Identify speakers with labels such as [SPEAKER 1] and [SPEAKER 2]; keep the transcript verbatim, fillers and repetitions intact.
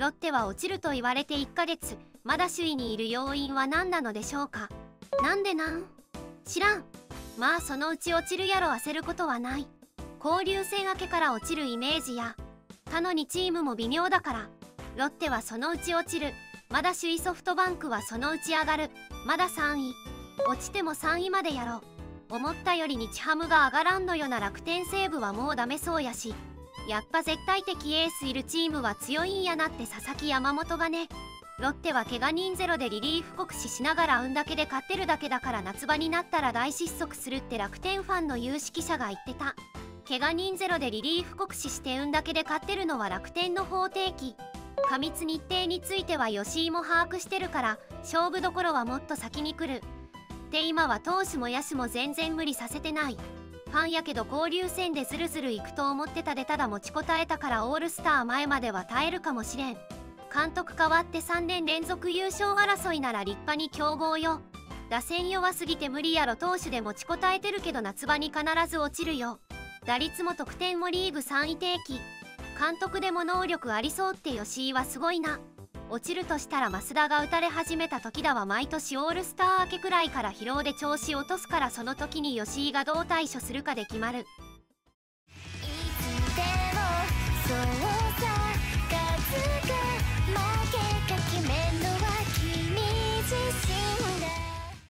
[SPEAKER 1] ロッテは落ちると言われていっかげつ、まだ首位にいる要因は何なのでしょうか。なんでなん？知らん。まあそのうち落ちるやろ、焦ることはない。交流戦明けから落ちるイメージや。他のにチームも微妙だから。ロッテはそのうち落ちる。まだ首位ソフトバンクはそのうち上がる。まださんい。落ちてもさんいまでやろ。思ったより日ハムが上がらんのよな。楽天西武はもうダメそうやし。やっぱ絶対的エースいるチームは強いんやなって佐々木山本がね。ロッテは怪我人ゼロでリリーフ酷使しながら運だけで勝ってるだけだから、夏場になったら大失速するって楽天ファンの有識者が言ってた。怪我人ゼロでリリーフ酷使して運だけで勝ってるのは楽天の方程式。過密日程については吉井も把握してるから、勝負どころはもっと先に来る。で今は投手も野手も全然無理させてない。ファンやけど交流戦でズルズルいくと思ってたで、ただ持ちこたえたからオールスター前までは耐えるかもしれん。監督変わってさんねん連続優勝争いなら立派に強豪よ。打線弱すぎて無理やろ。投手で持ちこたえてるけど夏場に必ず落ちるよ。打率も得点もリーグさんい定期。監督でも能力ありそうって吉井はすごいな。落ちるとしたら増田が打たれ始めた時だわ。毎年オールスター明けくらいから疲労で調子落とすから、その時に吉井がどう対処するかで決まる。